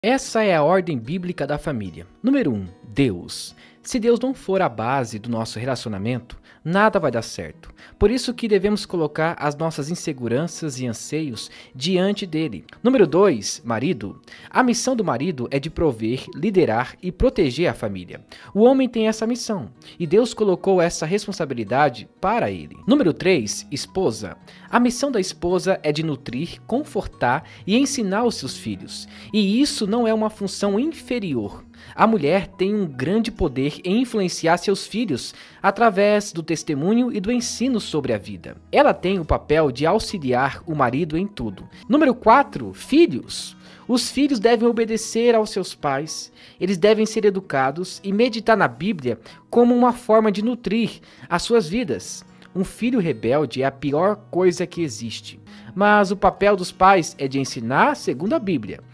Essa é a ordem bíblica da família. Número 1, Deus. Se Deus não for a base do nosso relacionamento, nada vai dar certo. Por isso que devemos colocar as nossas inseguranças e anseios diante dele. Número 2, marido. A missão do marido é de prover, liderar e proteger a família. O homem tem essa missão e Deus colocou essa responsabilidade para ele. Número 3, esposa. A missão da esposa é de nutrir, confortar e ensinar os seus filhos. E isso não é uma função inferior. A mulher tem um grande poder em influenciar seus filhos através do testemunho e do ensino sobre a vida. Ela tem o papel de auxiliar o marido em tudo. Número 4, filhos. Os filhos devem obedecer aos seus pais, eles devem ser educados e meditar na Bíblia como uma forma de nutrir as suas vidas. Um filho rebelde é a pior coisa que existe, mas o papel dos pais é de ensinar segundo a Bíblia.